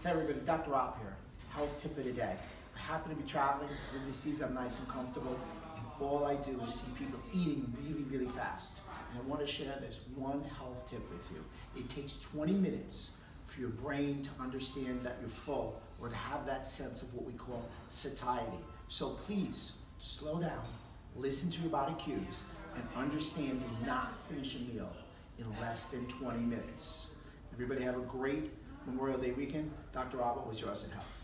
Hey everybody, Dr. Rob here. Health tip of the day. I happen to be traveling. Everybody sees I'm nice and comfortable. And all I do is see people eating really, really fast. And I want to share this one health tip with you. It takes 20 minutes for your brain to understand that you're full or to have that sense of what we call satiety. So please, slow down, listen to your body cues, and understand do not finish a meal in less than 20 minutes. Everybody have a great Memorial Day weekend. Dr. Rob was your Us at Health.